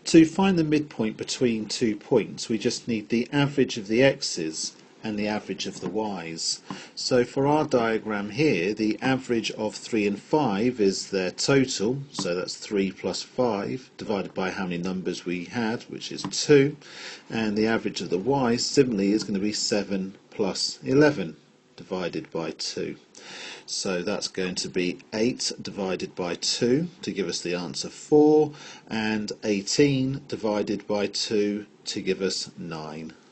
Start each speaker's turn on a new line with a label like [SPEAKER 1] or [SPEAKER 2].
[SPEAKER 1] To find the midpoint between 2 points, we just need the average of the x's and the average of the y's. So for our diagram here, the average of 3 and 5 is their total, so that's 3 plus 5 divided by how many numbers we had, which is 2, and the average of the y's similarly is going to be 7 plus 11 divided by 2. So that's going to be 8 divided by 2 to give us the answer 4, and 18 divided by 2 to give us 9.